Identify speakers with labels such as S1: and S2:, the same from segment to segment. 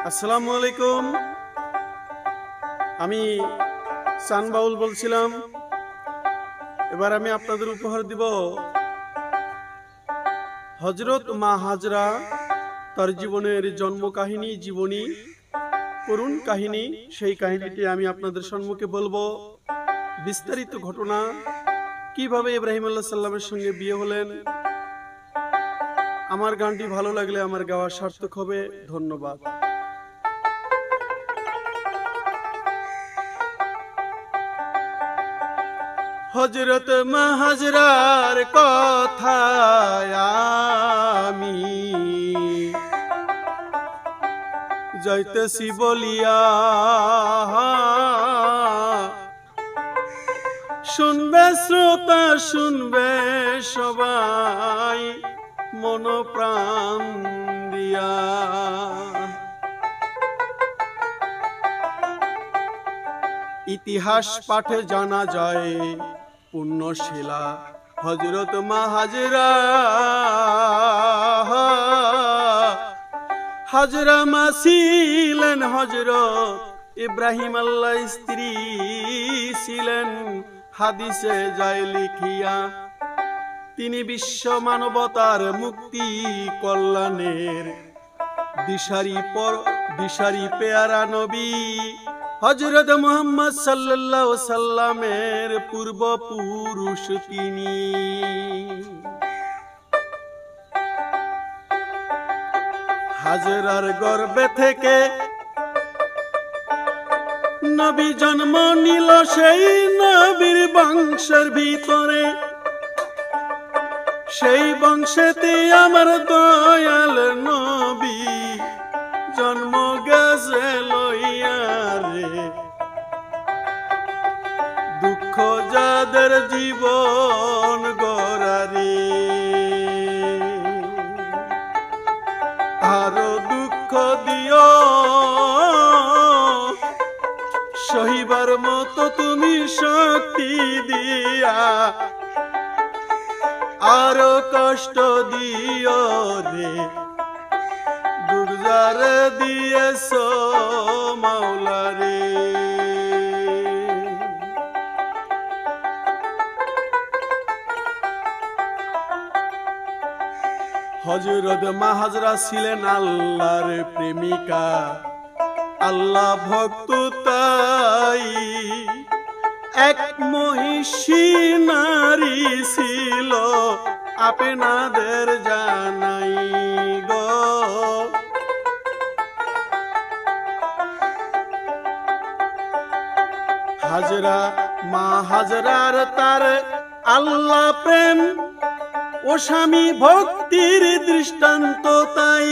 S1: আসসালামু আলাইকুম। আমি সান বাউল বলছিলাম। এবার আমি আপনাদের উপহার দিব হযরত মা হাজরা, তার জীবনের জন্ম কাহিনী, জীবনী, করুণ কাহিনী। সেই কাহিনীটি আমি আপনাদের সম্মুখে বলবো। বিস্তারিত ঘটনা, কিভাবে ইব্রাহিম আলাইহিস সালামের সঙ্গে বিয়ে হলেন। আমার গানটি ভালো লাগলে আমার গাওয়া সার্থক হবে। ধন্যবাদ। হযরত মা হাজরার কথা আমি যাইতেছি বলিয়া, শুনবে শ্রোতা, শুনবে সবাই মন প্রাণ দিয়া। ইতিহাস পাঠে জানা যায় পুণ্যশীলা হযরত মা হাজরা। হাজরা মা ছিলেন হযরত ইব্রাহিম আল্লাহর স্ত্রী ছিলেন। হাদিসে যায় লিখিয়া, তিনি বিশ্ব মানবতার মুক্তি কল্যাণের দিশারি পেয়ারা নবী হযরত মুহাম্মদ সাল্লাল্লাহু আলাইহি সাল্লামের পূর্বপুরুষ তিনি। হাজরার গর্ভে থেকে নবী জন্ম নিল, সেই নবীর বংশের ভিতরে, সেই বংশেতে আমার দয়াল নবী জন্ম গেছে লইয়া রে। দুঃখ যাদের জীবন গড়ারে, আরো দুঃখ দিও সহিবার মতো তুমি শক্তি দিয়া, আরো কষ্ট দিও রে দুর্জারে দিয়েছ মাওলা রে। হযরত মা হাজরা ছিলেন আল্লাহর প্রেমিকা, আল্লাহ ভক্ত তাই। এক মহিষী নারী ছিল আপনাদের জানাই গো। হাজরা মা হাজরার তার আল্লাহ প্রেম ও স্বামী ভক্তির দৃষ্টান্ত তাই।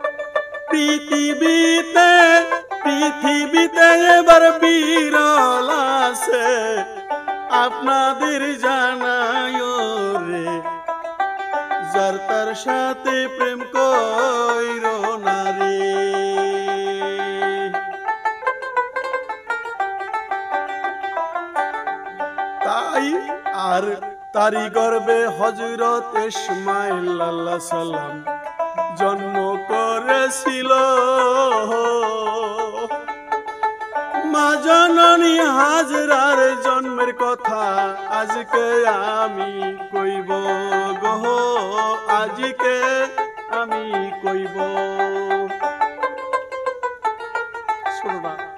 S1: পৃথিবীতে এবার বিরল আছে আপনাদের জানায় রে, যার তার সাথে প্রেম কইর না রে। তাই আর তারি গর্ভে হযরত ইসমাঈল আলাইহিস সালাম জন্ম করেছিল। মা জননী হাজরার জন্মের কথা আজকে আমি কইব গো, আজকে আমি কইব। শোনো না।